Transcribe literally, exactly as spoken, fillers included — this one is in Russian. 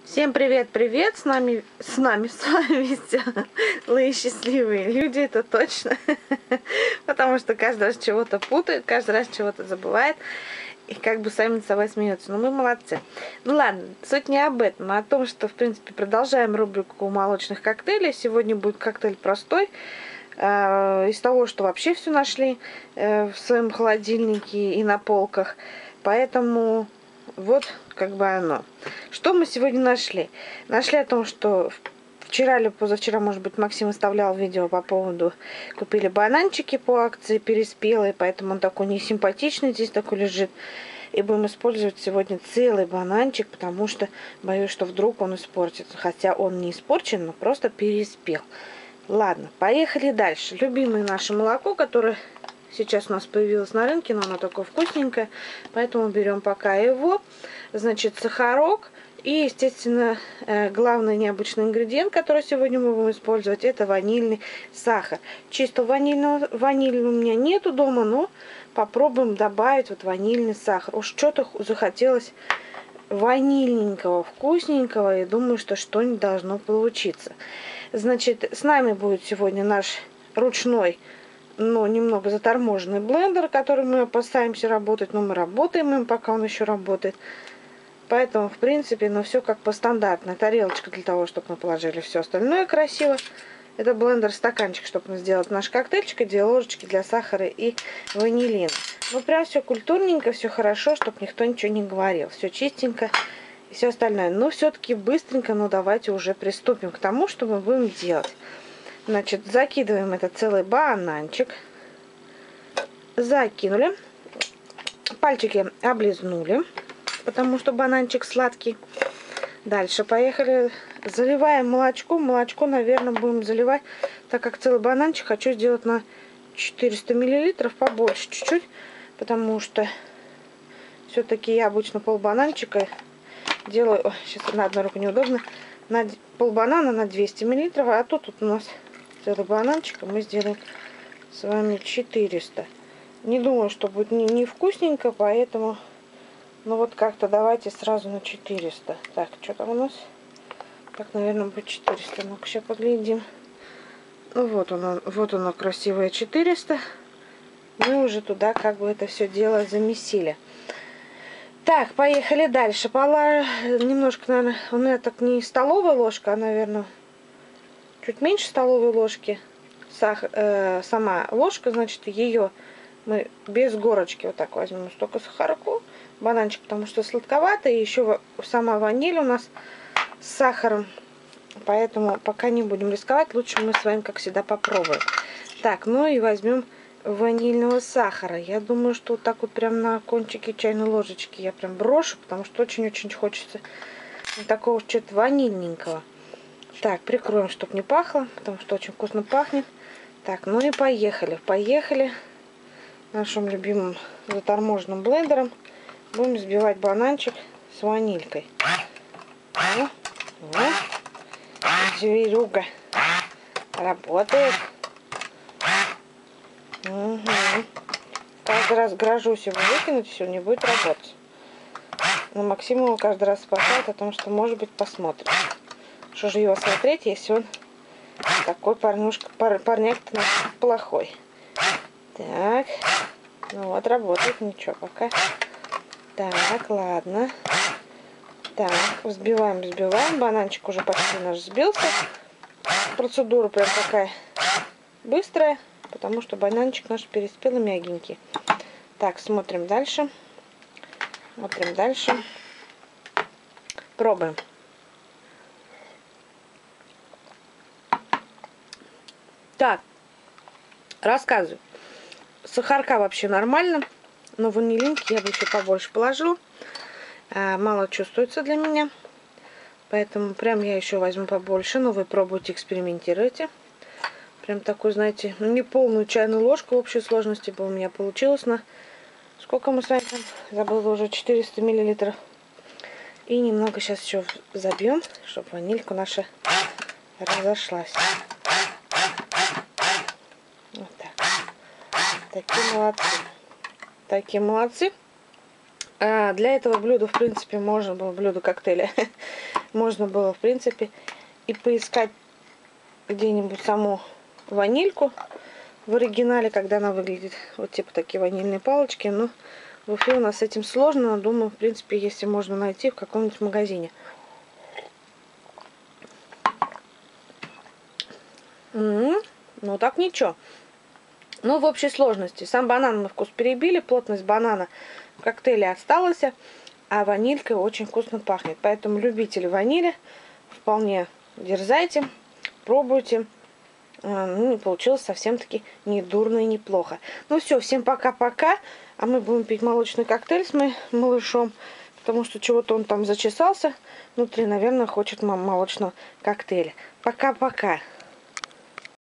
Всем привет-привет! С нами, с нами, с вами веселые, счастливые люди, это точно. Потому что каждый раз чего-то путает, каждый раз чего-то забывает. И как бы сами над собой смеются. Но мы молодцы. Ну ладно, суть не об этом, а о том, что, в принципе, продолжаем рубрику молочных коктейлей. Сегодня будет коктейль простой. Э, из того, что вообще все нашли э, в своем холодильнике и на полках. Поэтому... Вот как бы оно. Что мы сегодня нашли? Нашли о том, что вчера или позавчера, может быть, Максим оставлял видео по поводу... Купили бананчики по акции переспелые, поэтому он такой несимпатичный, здесь такой лежит. И будем использовать сегодня целый бананчик, потому что боюсь, что вдруг он испортится. Хотя он не испорчен, но просто переспел. Ладно, поехали дальше. Любимое наше молоко, которое... Сейчас у нас появилось на рынке, но оно такое вкусненькое, поэтому берем пока его. Значит, сахарок и, естественно, главный необычный ингредиент, который сегодня мы будем использовать, это ванильный сахар. Чисто ванильного ванили у меня нету дома, но попробуем добавить вот ванильный сахар. Уж что-то захотелось ванильненького, вкусненького, и думаю, что что-нибудь должно получиться. Значит, с нами будет сегодня наш ручной, но немного заторможенный блендер, который мы опасаемся работать, но мы работаем им, пока он еще работает. Поэтому, в принципе, ну все как по стандартной. Тарелочка для того, чтобы мы положили все остальное красиво. Это блендер, стаканчик, чтобы сделать наш коктейльчик, и две ложечки для сахара и ванилина. Ну прям все культурненько, все хорошо, чтобы никто ничего не говорил. Все чистенько и все остальное. Но все-таки быстренько, ну давайте уже приступим к тому, что мы будем делать. Значит, закидываем этот целый бананчик. Закинули. Пальчики облизнули, потому что бананчик сладкий. Дальше поехали. Заливаем молочком. Молочко, наверное, будем заливать, так как целый бананчик хочу сделать на четыреста миллилитров, побольше чуть-чуть. Потому что все-таки я обычно полбананчика делаю... Ой, сейчас на одной руке неудобно. На полбанана на двести миллилитров, а тут, тут у нас... целый бананчик, мы сделаем с вами четыреста. Не думаю, что будет не, не вкусненько, поэтому, ну вот как-то давайте сразу на четыреста. Так, что там у нас? Так, наверное, будет четыреста. Ну-ка, сейчас поглядим. Ну вот оно, вот оно красивое четыреста. Мы уже туда как бы это все дело замесили. Так, поехали дальше. Пола... Немножко, наверное, у меня так не столовая ложка, а, наверное... чуть меньше столовой ложки, сахар, э, сама ложка, значит, ее мы без горочки вот так возьмем, столько сахарку, бананчик, потому что сладковато, и еще сама ваниль у нас с сахаром, поэтому пока не будем рисковать, лучше мы с вами, как всегда, попробуем. Так, ну и возьмем ванильного сахара. Я думаю, что вот так вот прям на кончике чайной ложечки я прям брошу, потому что очень-очень хочется такого что-то ванильненького. Так, прикроем, чтобы не пахло, потому что очень вкусно пахнет. Так, ну и поехали. Поехали нашим любимым заторможенным блендером. Будем взбивать бананчик с ванилькой. О, о, зверюга работает. Угу. Каждый раз грожусь его выкинуть, все, не будет работать. Но Максим его каждый раз спасает о том, что, может быть, посмотрим. Что же его смотреть, если он такой парнюшка, пар, парняк-то плохой. Так, ну вот работает, ничего пока. Так, ладно. Так, взбиваем, взбиваем. Бананчик уже почти наш взбился. Процедура прям такая быстрая, потому что бананчик наш переспел и мягенький. Так, смотрим дальше. Смотрим дальше. Пробуем. Так, рассказываю. Сахарка вообще нормально, но ванилинки я бы еще побольше положила. А, мало чувствуется для меня, поэтому прям я еще возьму побольше. Но вы пробуйте, экспериментируйте. Прям такой, знаете, не полную чайную ложку в общей сложности бы у меня получилось на... Сколько мы с вами там? Забыла уже, четыреста миллилитров. И немного сейчас еще забьем, чтобы ванилька наша разошлась. Вот так. Такие молодцы. Такие молодцы. А для этого блюда, в принципе, можно было блюдо коктейля можно было, в принципе, и поискать где-нибудь саму ванильку в оригинале, когда она выглядит вот типа такие ванильные палочки. Но в Уфе у нас с этим сложно. Думаю, в принципе, если можно найти в каком-нибудь магазине. М-м-м, ну так ничего. Ну, в общей сложности. Сам банан на вкус перебили, плотность банана в коктейле осталась, а ванилькой очень вкусно пахнет. Поэтому любители ванили вполне дерзайте, пробуйте. Ну, получилось совсем-таки недурно и неплохо. Ну все, всем пока-пока. А мы будем пить молочный коктейль с моим малышом, потому что чего-то он там зачесался внутри, наверное, хочет молочного коктейля. Пока-пока.